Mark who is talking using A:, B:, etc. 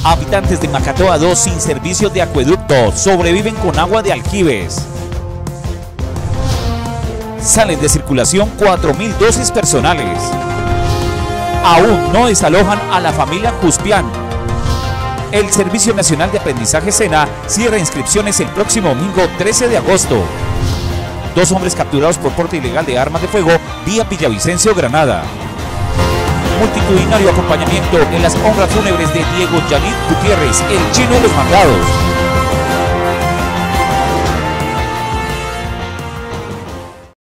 A: Habitantes de Macatoa 2 sin servicios de acueducto sobreviven con agua de aljibes. Salen de circulación 4.000 dosis personales. Aún no desalojan a la familia Cuspián. El Servicio Nacional de Aprendizaje SENA cierra inscripciones el próximo domingo 13 de agosto. 2 hombres capturados por porte ilegal de armas de fuego vía Villavicencio, Granada. Multitudinario acompañamiento en las honras fúnebres de Diego Yalit Gutiérrez, el chino de los mandados.